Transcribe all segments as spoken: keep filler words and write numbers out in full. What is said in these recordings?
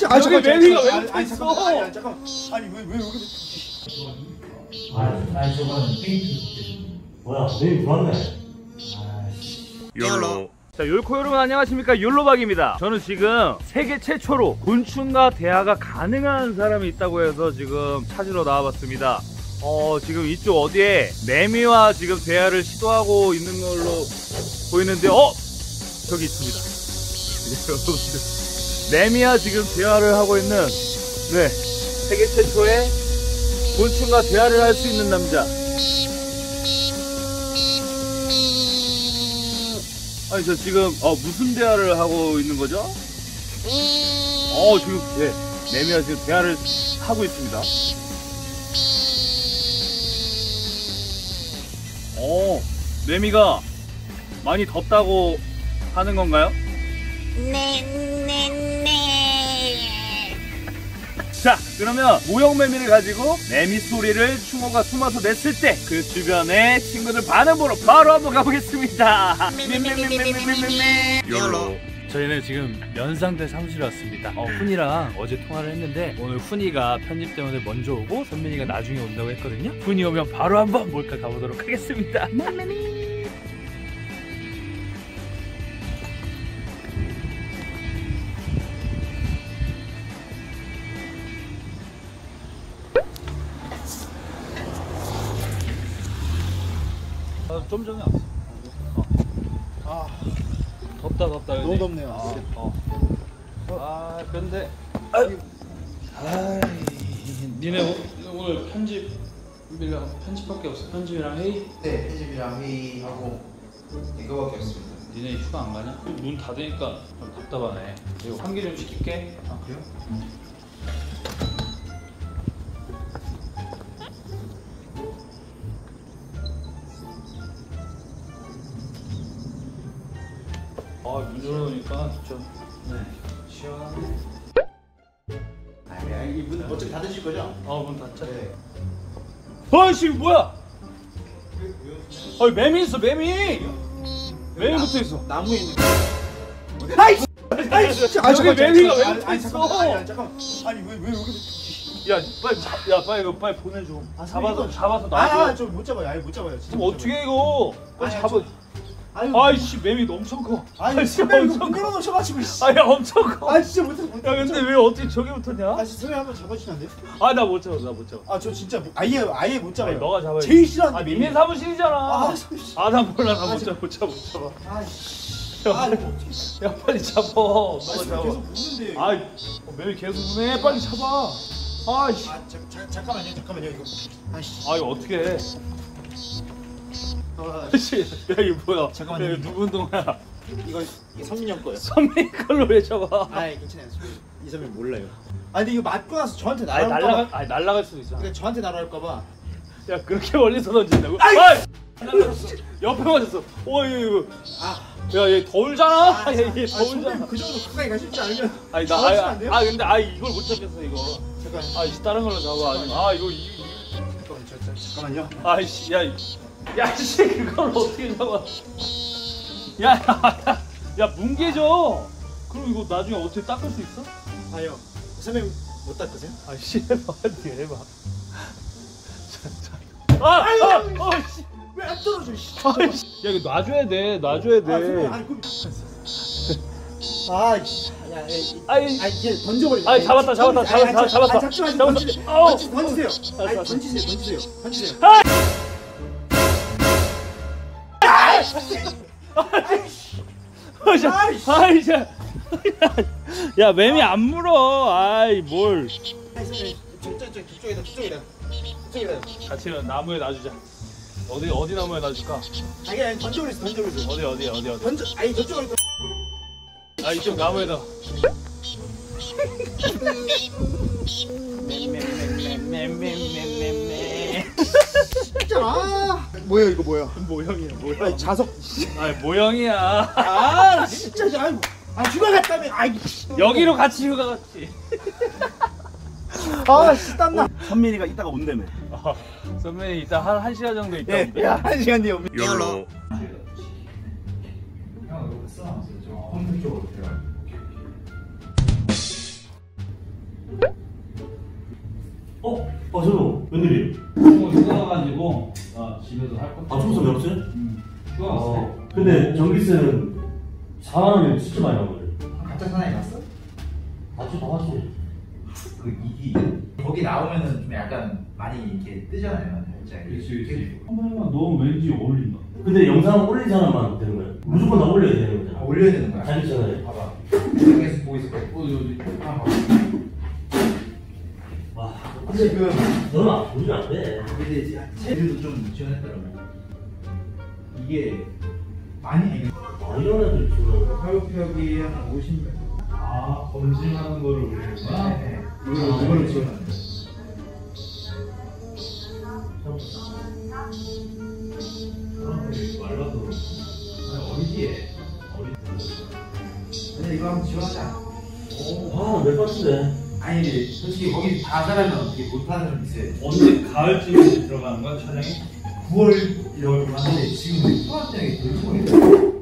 아 잠깐 매미가 왜 아니, 붙어 아니 있어? 잠깐만 아니, 아니 잠깐만 아니 왜 왜 여기 아, 아니 저건 페인트. 뭐야, 내일 좋았네. 욜로. 자, 욜코 여러분 안녕하십니까, 욜로박입니다. 저는 지금 세계 최초로 곤충과 대화가 가능한 사람이 있다고 해서 지금 찾으러 나와봤습니다. 어 지금 이쪽 어디에 매미와 지금 대화를 시도하고 있는 걸로 보이는데, 어? 저기 있습니다. 여러분들, 매미와 지금 대화를 하고 있는, 네, 세계 최초의 곤충과 대화를 할 수 있는 남자. 아니 저 지금 어 무슨 대화를 하고 있는 거죠? 어 지금 예 매미와 지금 대화를 하고 있습니다. 어 매미가 많이 덥다고 하는 건가요? 네네네. 자, 그러면 모형 매미를 가지고 매미 소리를 충호가 숨어서 냈을 때 그 주변의 친구들 반응 보러 바로 한번 가보겠습니다. 욜로. 저희는 지금 연상대 사무실에 왔습니다. 어, 훈이랑 어제 통화를 했는데 오늘 훈이가 편집 때문에 먼저 오고 선민이가 나중에 온다고 했거든요. 훈이 오면 바로 한번 몰카 가보도록 하겠습니다. 아, 좀 전에 왔어. 어. 아 덥다 덥다. 너무 덥네요. 아, 어. 아 근데 아 니네 오, 오늘 편집이랑 편집밖에 없어. 편집이랑 회의? 네, 편집이랑 회의하고 이거밖에 없습니다. 니네 휴가 안 가냐? 문 닫으니까 좀 답답하네. 이거 환기 좀 시킬게. 아, 그래요? 아, 문 열어놓으니까 좀 네, 시원하네. 아니, 아니, 이분 어차피 닫으실 거죠? 어, 문 닫자. 네. 아이씨 뭐야? 아니 매미 있어 매미. 매미 붙어 있어. 나무에 있는. 아이씨 아 여기 매미가 왜 아니, 붙어 아니 있어? 잠깐만 아니, 아니 잠깐만 아니 왜 왜 여기 야 빨리 잡, 야 빨리 이거 빨리 보내줘. 아, 잡아서 이거- 잡아서 놔줘. 아저못 잡아요 아니 못 잡아요 진짜 그럼 어떻게 해, 이거? 빨리 아니, 잡아. 아니 아이씨 매미 엄청 커. 아니 아이씨 선배님 이거 엄청 문 커. 열어놓으셔가지고 씨. 아니 엄청 커. 아 진짜 못해 못해 야 근데 왜 어떻게 저기 붙었냐? 아 진짜 선배님 한번 잡아주시면 안 돼요? 아 나 못 잡아 나 못 잡아. 아 저 진짜 뭐- 아예 아예 못 잡아요. 아니, 너가 잡아야지. 제일 싫어하는 아 게 니네 사무실이잖아. 아, 선배님. 아 나 몰라 나 아, 못 저- 잡아 못 잡아 못 잡아. 아씨 야, 아 빨리, 이거 어떻게 야 빨리 잡아. 아 너가 지금 잡아. 계속 묻는데 아이 어, 매미 계속 보내. 빨리 잡아. 아이씨. 아 잠, 잠, 잠깐만요 잠깐만요 이거 아씨 아 이거 어떻게 해? 아, 아이씨. 야 이거 뭐야? 잠깐만요. 야, 이거 누구 운동이야? 이거 이게 성민이 형 거예요. 선배 걸로 왜 잡아? 아 괜찮아요. 이 선배 몰라요. 아 근데 이거 맞고 나서 저한테 아니 날아올까 날라가 봐. 아니 날라갈 수도 있어. 근데 저한테 날아올까 봐. 야 그렇게 멀리서 던진다고? 아이! 아이! 날라갔어. 옆에 맞았어. 어 이거 이거. 아, 야얘 더울잖아. 아, 얘, 얘 아, 선배님 더울잖아. 그 정도 가까이 가실지 않으면 아니 나 잡아주시면 아, 안 돼요? 아 근데 아 이걸 못 잡겠어 이거. 잠깐 아이씨 다른 걸로 잡아. 아니, 아 이거 이 잠깐만 저, 저, 잠깐만요. 아이씨 야. 이- 야 씨 그걸 어떻게 잡아? 야 야. 야 뭉개져. 그럼 이거 나중에 어떻게 닦을 수 있어? 아요. 선배님 못 닦으세요? 아씨 해봐 어떻게 해봐. 아! 아! 어 씨. 왜 안 떨어져? 씨. 아이씨. 야 이거 놔줘야 돼 놔줘야 아, 선배님 돼. 아니 그럼 아, 씨. 야, 야, 이- 아이 아 이게 던져버리. 아이, 잡았다, 잡았다, 잡았다, 잡았다. 아, 잡지 마시고 잡았다. 던지세요. 아우. 던지, 던지세요. 아니 알았어, 던지세요, 던지세요, 던지세요. 아이씨. 아이씨. 야 매미 안 물어. 아이 뭘. 아니 선배님 저, 저, 저, 저쪽에다, 저쪽에다, 저쪽에다. 같이 나무에 놔주자. 어디 어디 나무에 놔줄까? 아니 아니 던져버렸어, 던져버렸어. 어디 어디 어디 어디. 던져, 아니 저쪽으로. 아 이쪽 나무에다. 진짜. 뭐야 이거 뭐야? 모형이야 모형. 아니 자석. 아이 모형이야. 아 진짜 아이고. 아 휴가 갔다며. 아이. 여기로 같이 휴가 갔지. 아 씨 땀나. 선민이가 이따가 온다며. 어, 선배님 이따 한, 한 시간 정도 있다. 예, 야, 한 시간 뒤에 옵니다. 욜로. 어? 아 저거 웬일이에요? 뭐 휴가가지고 아, 집에서 할 거. 아 청소 몇 세? 응. 휴가 왔어. 어. 근데 전기세는 사만 원이면 진짜 많이 나거든. 각자 사나이 봤어? 맞지 다 맞지. 그 이기 거기 나오면은 좀 약간 많이 이렇게 뜨잖아요. 살짝. 그렇지 그렇지. 한번만 넣으면 왠지 어울린다. 근데 영상 올린 사람만 되는 거야. 무조건 다 올려야 되는 아, 거잖아. 올려야 되는 거야. 자기 채널에. 봐봐. 계속 보고 있을 거야. 어디 어디. 아, 봐봐. 와. 지금 너는 안 보면 안 돼. 근데 이제 쟤들도 좀 지원했더라고. 이게 많이 아 이런 애들 지금. 화요표기 한 오십 명. 아 검증하는 거를 올리는 거야? 네. 이걸로 이걸로 지원하는 거. 사람들이 말라도 어리지에 어리. 근데 이거 한번 지원하자. 아, 몇 번인데? 아니 솔직히 거기 다 살아면 어떻게 못하는 사람 있어요. 언제 가을쯤에 들어가는 거야 촬영이? 구월 이럴 거 하는데 지금 초등학생이 될지 모르겠어.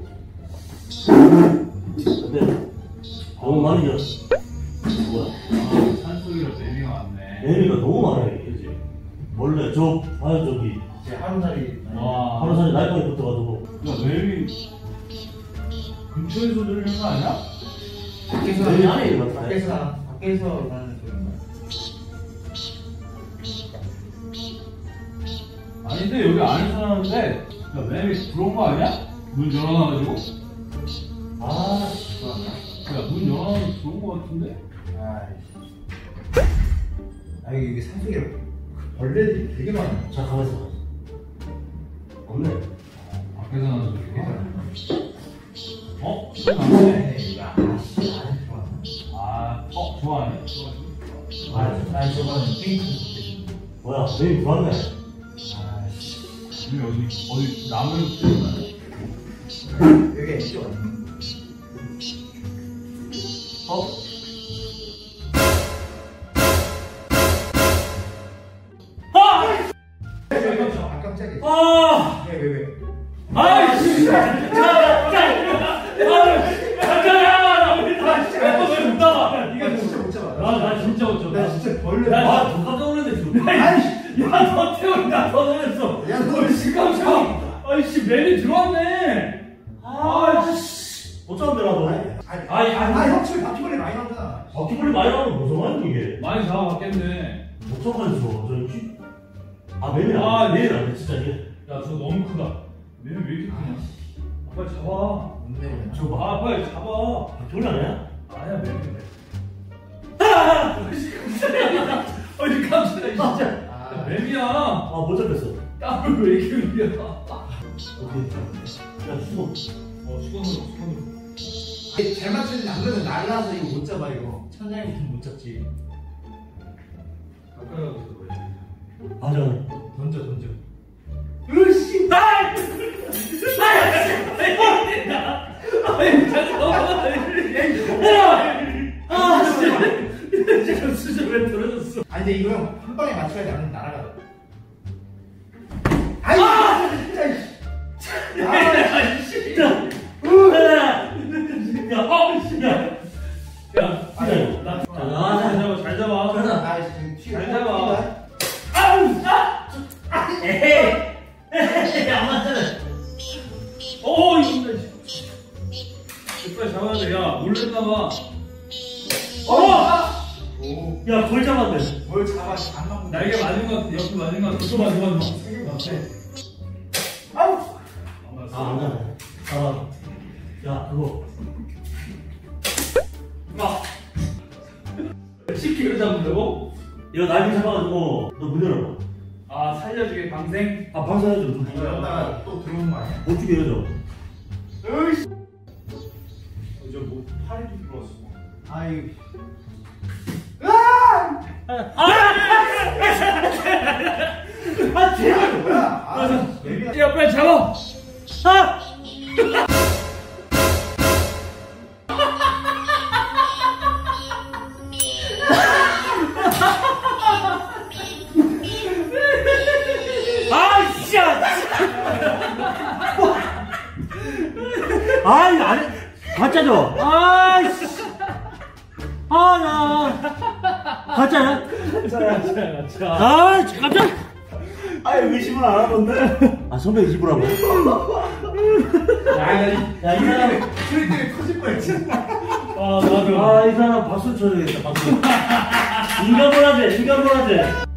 근데 너무 많이 들었어. 뭐야? 아 산속이라 매미가 많네. 애미가 너무 많아요, 이게. 그치? 원래 저, 아 저기 이제 하루살이 와. 하루살이 날파리 붙어가지고. 야 매미 근처에서 들리는 거 아니야? 밖에서 매미 안에 있는 것 같아. 밖에서 나- 밖에서 나는 소리인 거야. 아닌데 여기 안에서 나는데 야 매미 들어온 거 아니야? 문 열어놔가지고? 아, 야문 열어놔서 들어온 거 같은데? 아이씨. 아 이게 이게 산속에 벌레들이 되게 많아. 자, 가만있어. 없네. 밖에서 나는 소리. 되게 많아. 어? 소리 나네. 이거 아씨 안 좋아. 아, 어 좋아하네. 아, 난 저거는 페인트. 뭐야, 매미 불왔네. 아씨. 우리 어디 어디 나무에 붙는 여기 애기 왔네. 어? 아 깜짝이야. 아! 왜 왜 왜? 아이씨! 자, 자, 자! 잠깐만! 왜 못 나와? 이거 진짜 못 잡아. 나, 나 진짜 못 잡아. 나 진짜 벌레. 아, 더 깜짝 놀랐네, 지금. 아이씨! 야, 너 태우니까 더 놀랐어. 야, 너 깜짝 아이씨 매미 들어왔네. 아이씨! 못 잡은데, 나도. 아니, 아니, 아니. 아니, 형 집에 바퀴벌레 많이 나오잖아. 바퀴벌레 많이 나오면 무서워하는 이게. 많이 잡아봤겠네. 못 잡아가지고, 저 쥐. 아, 매미 안 아, 돼. 매미 안 돼, 진짜 이게. 야 저거 너무 크다. 매미 왜 이렇게 크냐? 아, 빨리 잡아. 뭔데? 저거 봐. 아 빨리 잡아. 바퀴벌레 아니야? 아니야 매미네. 아! 아니 깜짝이야 진짜. 야, 아, 매미야. 아, 못 잡혔어. 땀을 왜 이렇게 흘려? 오케이. 야, 수고. 어 수건으로 수건으로. 아니, 잘 맞추는데 안 그러면 날라서 이거 못 잡아 이거. 천장에 붙으면 못 잡지. 가까이 가서 그래. 맞아. 던져 던져. 으씨! 아! 아, 씨! 지금 수저 왜 떨어졌어? 아니 근데 이거 형 한 방에 맞춰야지 안 날아가. 아이! 아! 진짜. 아, 진짜. 으아! 야, 어, 씨, 야. 야, 아니, 나, 잘 잡아 잘 잡아. 가자. 아, 지금 튀어. 잘 잡아. 아우, 아! 에헤이! 에헤이, 안 맞잖아. 어 이거 빨리 잡아야 돼. 야 몰랐나봐. 어! 오, 야, 골 잡았네. 뭘 잡아? 안 맞고. 날개 맞은 것 같아. 옆에 맞은 것 같아. 또 맞은 것 같아. 아우! 안 아, 안 맞았어. 가네. 아, 야, 그거. 아, 십 킬로 잡는다고? 이거 날개 잡아가지고, 너 문 열어봐. 아 살려주게 방생? 아, 방사해줘. 좀 이거 여기다가 또 들어오는 거 아니야? 못 죽게 해줘. 으이씨! 저뭐 팔이 들어왔어. 아이. 아, 제발! 뭐야? 아, 예비야. 야 빨리 잡아. 아! 아, 씨! 아이, 안 해. 가짜 줘. 아이씨. 아, 나. 가짜야? 가짜야 가짜. 아 깜짝. 아예 의심을 안 하던데. 아 선배 의심을 하고. 야이 사람 소리 때문에 터질 뻔했잖아. 아 나도. 아 이 사람 박수 쳐줘야겠다 박수. 인간 보라제 인간 보라제.